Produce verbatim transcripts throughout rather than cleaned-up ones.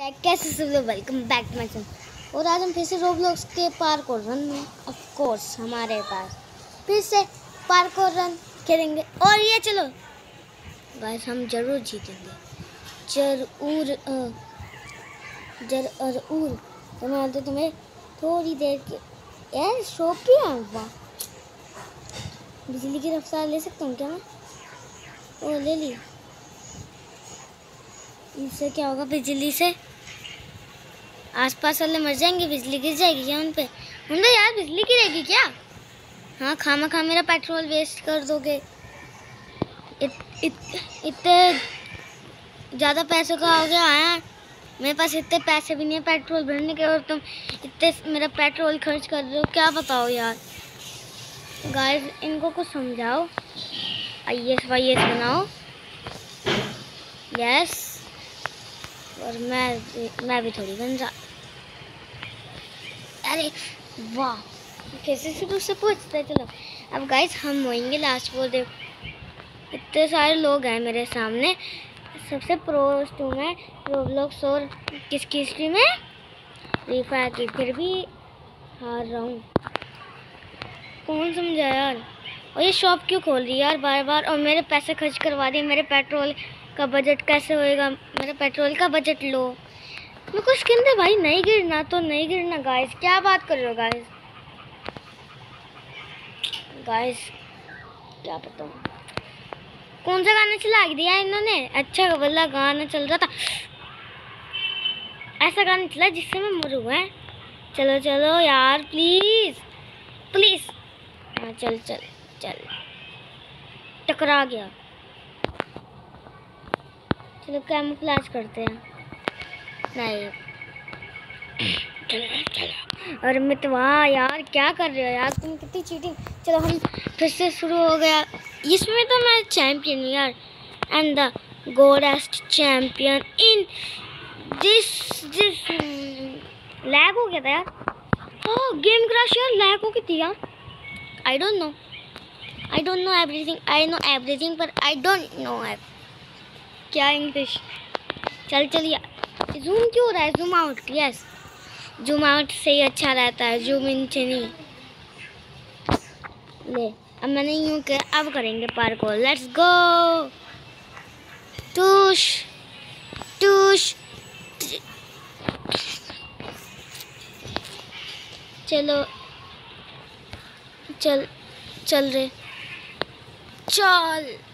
कैसे सब लोग welcome back to my channel. और आज हम फिर से रोब्लॉक्स के पार्कोर रन में ऑफ कोर्स हमारे पास फिर से पार्कोर रन खेलेंगे। और ये चलो गाइस हम जरूर जीतेंगे, जरूर जरूर। तो मैं आते तुम्हें थोड़ी देर के यार शॉप भी है। वाह, बिजली की रफ्तार ले सकता हूँ क्या मैं? ओ ले ली। इससे क्या होगा? बिजली से आसपास वाले मर जाएंगे, बिजली गिर जाएगी क्या उन पे? उन पे यार बिजली गिरेगी क्या? हाँ, खामा खा मेरा पेट्रोल वेस्ट कर दोगे। इत, इत, इतने ज़्यादा पैसों का हो गया है मेरे पास, इतने पैसे भी नहीं है पेट्रोल भरने के और तुम इतने मेरा पेट्रोल खर्च कर रहे हो। क्या बताओ यार गाइस, इनको कुछ समझाओ। आई एस वाई एस बनाओ। यस, और मैं मैं भी थोड़ी बन जा। अरे वाह, कैसे शुरू से पूछते हैं। चलो अब गाइस हम होएंगे लास्ट वो। देखो इतने सारे लोग हैं मेरे सामने। सबसे प्रो टू में रोब्लॉक्स और किसकी हिस्ट्री में फ्री फायर की, फिर भी हार रहा हूँ। कौन समझा यार? और ये शॉप क्यों खोल रही है यार बार बार, और मेरे पैसे खर्च करवा दिए। मेरे पेट्रोल का बजट कैसे होएगा? मेरा पेट्रोल का बजट लो। मैं कुछ स्किन दे भाई, नहीं गिरना तो नहीं गिरना। गाइस क्या बात कर रहे हो गाइस? गाइस क्या बताऊं, कौन सा गाना चला दिया इन्होंने? अच्छा वाला गाना चल रहा था, ऐसा गाना चला जिससे मैं मरू है। चलो चलो यार प्लीज प्लीज। हाँ चल चल चल, टकरा गया। चलो कैमोफ्लेज करते हैं। नहीं चलो चलो। और मैं तो वाह यार, क्या कर रहे हो यार तुम? कितनी चीटिंग। चलो हम फिर से शुरू हो गया। इसमें तो मैं चैंपियन हूँ यार, and the goodest champion in this this lag हो गया था यार। हाँ गेम क्रैश यार, लैग हो गई थी यार। I don't know I don't know everything. I know everything पर आई डोंट नो क्या इंग्लिश। चल चल यार, जूम क्यों हो रहा है? Zoom out. Yes, zoom out से ही अच्छा रहता है, जूम इन से नहीं। ले अब मैंने यूँ के अब करेंगे पार्कोर। Let's go. टूश टूश। चलो चल चल रे चल।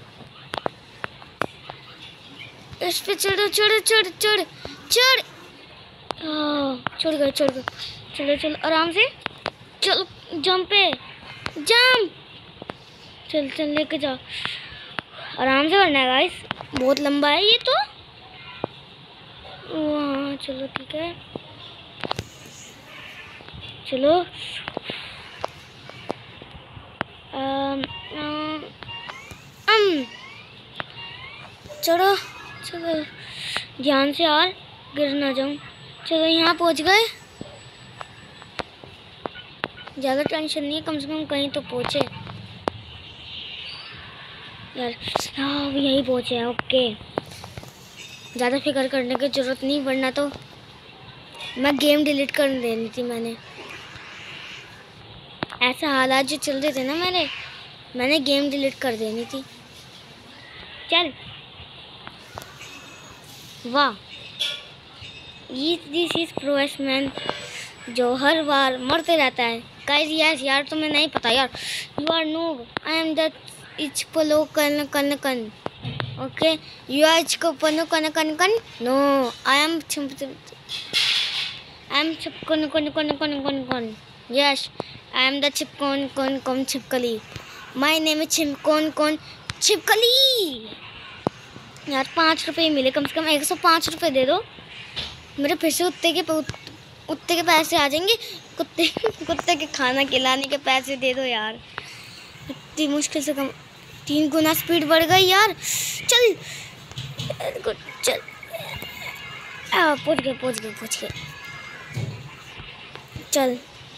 इस पे चढ़ो चढ़ो चढ़ चढ़ चढ़। चढ़ गए चढ़ गए। चलो चलो आराम से चलो, जंप पे जंप। चल चल लेके जाओ, आराम से करना है गाइस, बहुत लंबा है ये तो। वहाँ चलो ठीक है, चलो अम अम चलो चलो ध्यान से यार, गिर ना जाऊं। चलो यहाँ पहुँच गए। ज़्यादा टेंशन नहीं है, कम से कम कहीं तो पहुँचे यार। हाँ यहीं पहुँचे हैं, ओके। ज़्यादा फिक्र करने की ज़रूरत नहीं, वरना तो मैं गेम डिलीट कर देनी थी। मैंने ऐसे हालात जो चल रहे थे ना मेरे, मैंने गेम डिलीट कर देनी थी। चल वाह, ये दिस इज प्रोएस मैन जो हर बार मरते रहता है। गाइस यस यार तुम्हें नहीं पता यार, you are noob. I am the each पलो कन कन कन। ओके यू आर इच को पनो कन कन कन। नो आई एम छिप आई एम छिप कन कन कन कन कन कन। यस आई एम द छिप कौन कौन कौन छिपकली। माय नेम इज छिप कौन कौन छिपकली। यार पाँच रुपये मिले, कम से कम एक सौ पाँच रुपये दे दो। मेरे फिर से कुत्ते के कुत्ते के पैसे आ जाएंगे। कुत्ते कुत्ते के खाना खिलाने के पैसे दे दो यार। इतनी मुश्किल से कम, तीन गुना स्पीड बढ़ गई यार। चल चल, पहुँच गए पहुँच गए पहुँच गए। चल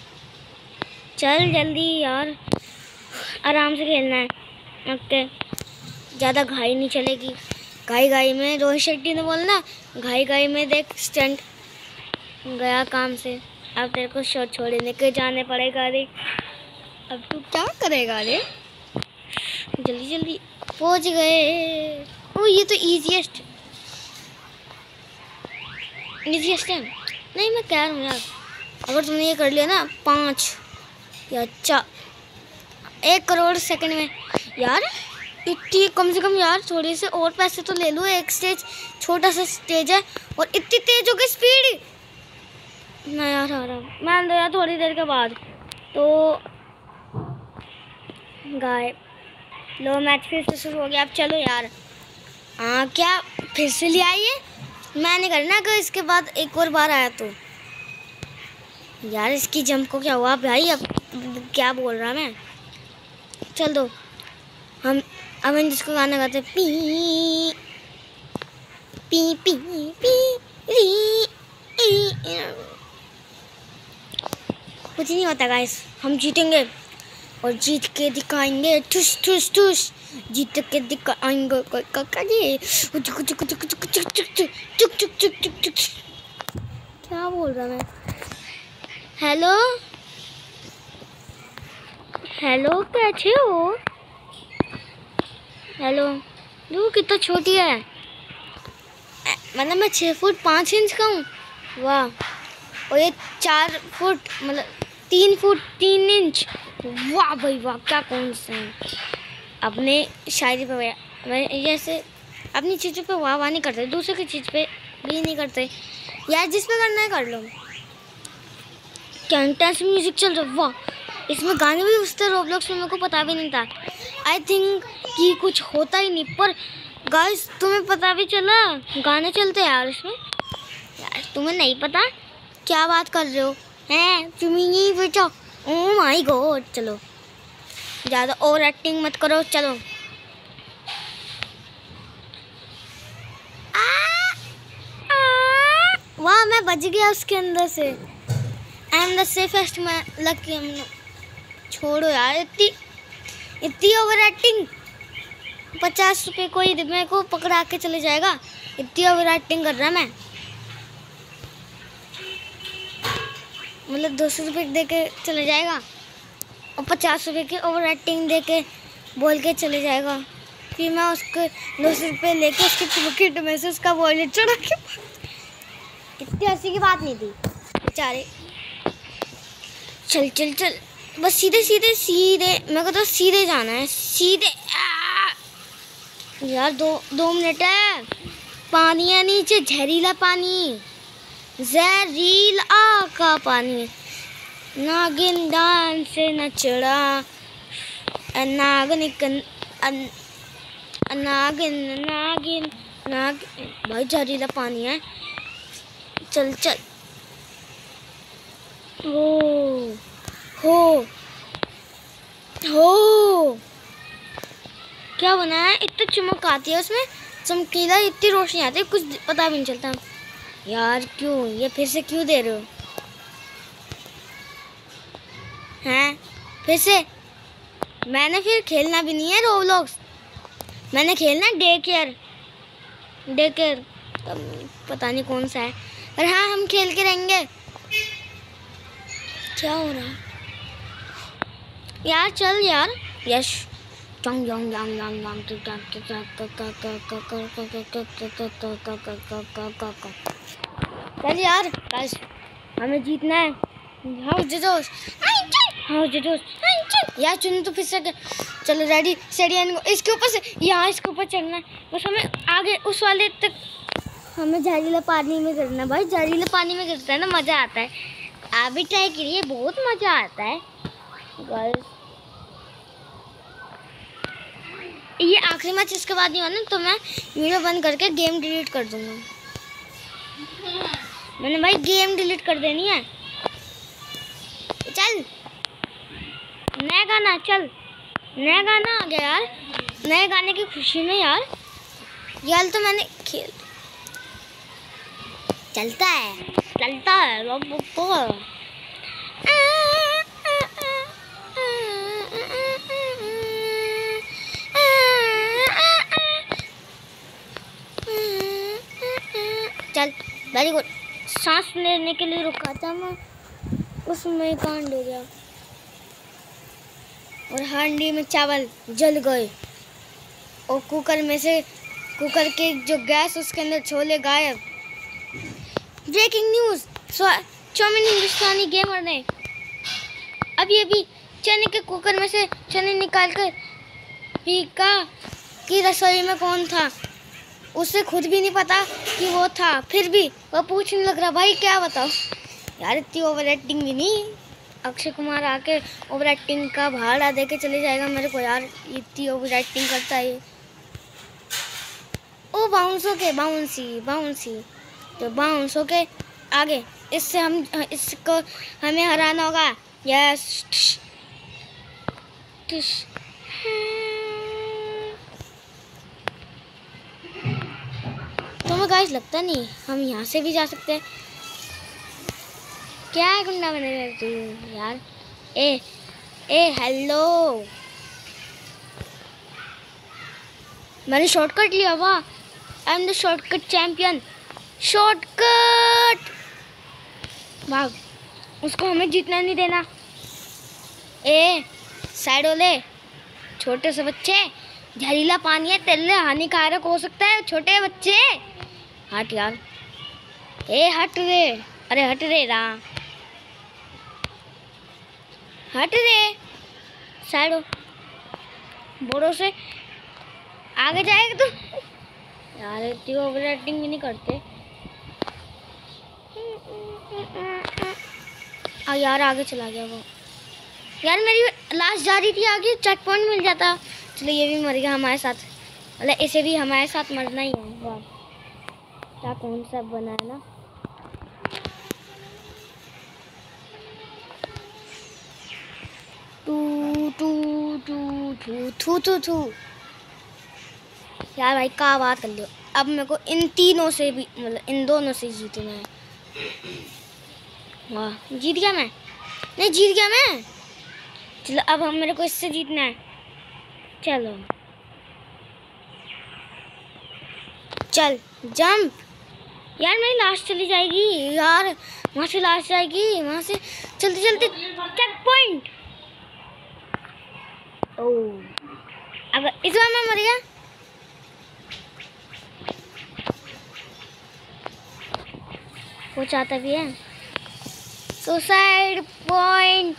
चल जल्दी यार, आराम से खेलना है। ओके ज़्यादा घाई नहीं चलेगी। घाई घाई में रोहित शेट्टी ने बोलना, घाई घाई में देख स्टंट गया काम से। अब तेरे को शो छोड़ने के जाने पड़ेगा रे। अब तू क्या करेगा रे? जल्दी जल्दी पहुंच गए। ओ ये तो इजीएस्ट इजीएस्ट है। नहीं मैं कह रहा हूँ यार, अगर तुमने ये कर लिया ना पाँच या चार एक करोड़ सेकंड में यार, इतनी कम से कम यार थोड़े से और पैसे तो ले लो। एक स्टेज छोटा सा स्टेज है और इतनी तेज हो गई स्पीड। मैं यार आ रहा हूँ, मैं अंदर यार थोड़ी देर के बाद तो गाय लो मैच फिर से शुरू हो गया। अब चलो यार। हाँ क्या फिर से ले आइए? मैं नहीं करना अगर इसके बाद एक और बार आया तो। यार इसकी जंप को क्या हुआ भाई? अब क्या बोल रहा मैं। चल दो हम अब हम जिसको गाना गाते पी पी पी पी री कुछ नहीं होता गाइस। हम जीतेंगे और जीत के दिखाएंगे। ठुस ठुस ठुस जीत के दिखाएंगे। क्या बोल रहा मैं? हेलो हेलो कैसे हो? हेलो तू कितना छोटी है? मतलब मैं छः फुट पाँच इंच का हूँ। वाह। और ये चार फुट मतलब तीन फुट तीन इंच। वाह भाई वाह क्या कौन सा है? अपने शायरी पे मैं जैसे अपनी चीज़ों पे वाह वाह नहीं करते, दूसरे की चीज़ पे भी नहीं करते यार। जिसमें करना है कर लो। क्या इंटेंस म्यूजिक चल रहा है। वाह इसमें गाने भी बजते रोब्लॉक्स में, मेरे को पता भी नहीं था। आई थिंक कि कुछ होता ही नहीं, पर गाइस तुम्हें पता भी चला गाने चलते हैं यार इसमें। यार तुम्हें नहीं पता? क्या बात कर रहे हो हैं? तुम्हें नहीं पता? Oh my God. चलो ज़्यादा ओवर एक्टिंग मत करो। चलो आ, आ, वाह मैं बच गया उसके अंदर से। I am the safest. मैं लकी। छोड़ो यार इतनी इतनी ओवर एक्टिंग। पचास रुपये कोई मेरे को पकड़ा के चले जाएगा। इतनी ओवर एक्टिंग कर रहा मैं। मतलब दो सौ रुपये दे के चले जाएगा और पचास रुपये की ओवर एक्टिंग दे के बोल के चले जाएगा। फिर मैं उसके दो सौ रुपये लेके उसके पॉकेट में से उसका वॉलेट चढ़ा के। इतनी हंसी की बात नहीं थी बेचारे। चल चल चल बस सीधे सीधे सीधे। मेरे को तो सीधे जाना है सीधे। आ! यार दो दो मिनट है। पानी है नीचे जहरीला पानी, जहरीला का पानी। नागिन डांस से न चढ़ा नागिन नागिन नागिन नागिन। भाई जहरीला पानी है। चल चल। हो हो हो क्या बना है? इतनी चमक आती है उसमें, चमकीला इतनी रोशनी आती है कुछ पता भी नहीं चलता। यार क्यों ये फिर से क्यों दे रहे हो हैं? फिर से मैंने फिर खेलना भी नहीं है रोब्लॉक्स। मैंने खेलना डे केयर डे केयर पता नहीं कौन सा है, पर हाँ हम खेल के रहेंगे। क्या हो रहा है यार? चल यार। यश चल यार बस हमें जीतना है। हाँ जोश हाँ जोश यार। चुन तो फिर से चलो रेडी स्टेडी एंड गो। इसके ऊपर से यहाँ इसके ऊपर चढ़ना है बस हमें। आगे उस वाले तक हमें जहरीले पानी में गिरना है भाई। जहरीले पानी में गिरता है ना मज़ा आता है। आप भी ट्राई करिए बहुत मज़ा आता है गर्ल्स। ये आखिरी मैच इसके बाद नहीं होना तो मैं वीडियो बंद करके गेम डिलीट कर दूंगा। मैंने भाई गेम डिलीट कर देनी है। चल नया गाना। चल नया गाना आ गया यार। नए गाने की खुशी में यार यार तो मैंने खेल चलता है चलता है बाबू। चल वेरी गुड। सांस लेने के लिए रुका था मैं, उसमें कांड हो गया और हांडी में चावल जल गए और कुकर में से कुकर के जो गैस उसके अंदर छोले गायब। ब्रेकिंग न्यूज़, चाउमीन हिंदुस्तानी गेमर ने अभी अभी चने के कुकर में से चने निकाल कर पीका कि रसोई में कौन था। उसे खुद भी नहीं पता कि वो था, फिर भी वो पूछने लग रहा भाई क्या बताओ। यार इतनी ओवर एक्टिंग भी नहीं। अक्षय कुमार आके ओवर एक्टिंग का भाड़ा दे के चले जाएगा मेरे को। यार इतनी ओवर एक्टिंग करता है। ओ बाउंस हो के बाउंसी बाउंसी तो बाउंस हो के आगे, इससे हम इसको हमें हराना होगा। यस तो गाइस लगता नहीं हम यहाँ से भी जा सकते हैं। क्या गुंडा बने रहती हूँ यार। ए ए हेलो, मैंने शॉर्टकट लिया। वाह, I am the shortcut champion. Shortcut भाग, उसको हमें जीतना नहीं देना। ए साइड ले, छोटे से बच्चे, जहरीला पानी है, तेरे लिए हानिकारक हो सकता है छोटे बच्चे। हट यार, ए हट रे, अरे हट रे रा, हट रे साइड हो। बोरो से आगे जाएगा तो यार इतनी ओवर एक्टिंग भी नहीं करते। आ यार आगे चला गया वो। यार मेरी लाश जा रही थी आगे, चेक पॉइंट मिल जाता। चलो ये भी मर गया हमारे साथ, मतलब इसे भी हमारे साथ मरना ही है। वाह क्या कौन सा बना है ना। Two two two two two two two यार भाई क्या बात कर लियो। अब मेरे को इन तीनों से भी, मतलब इन दोनों से जीतना है। वाह जीत गया मैं, नहीं जीत गया मैं। चलो अब हम मेरे को इससे जीतना है। चलो चल जंप। यार मेरी लाश चली जाएगी यार, वहाँ से लाश जाएगी, वहाँ से चलते चलते चेक पॉइंट। ओह अब इस बार मैं मर गया। वो चाहता भी है सुसाइड पॉइंट।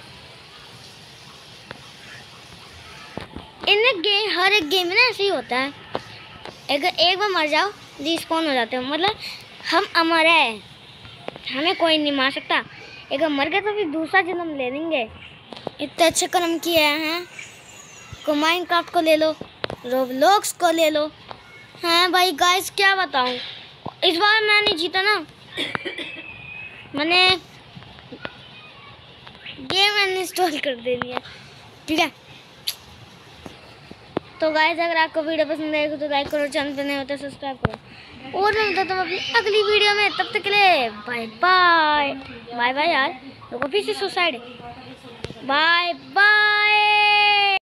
इन गेम, हर एक गेम में ना ऐसे ही होता है। अगर एक बार मर जाओ रिस्पॉन हो जाते हो, मतलब हम अमर है, हमें कोई नहीं मार सकता। अगर मर गए तो फिर दूसरा जन्म ले लेंगे। इतने अच्छे कर्म किए हैं। को माइनक्राफ्ट को ले लो, रोब्लॉक्स को ले लो। हाँ भाई गाइस क्या बताऊं, इस बार मैं नहीं जीता ना। मैंने गेम अनइंस्टॉल कर दे दिया, ठीक है। तो गाइस अगर आपको वीडियो पसंद आएगी तो लाइक करो, चैनल पर नए हो तो सब्सक्राइब करो। और मैं बताता हूँ अपनी अगली वीडियो में, तब तक के लिए बाय बाय। बाय बाय यार, लोगों फिर से सुसाइड। Bye bye.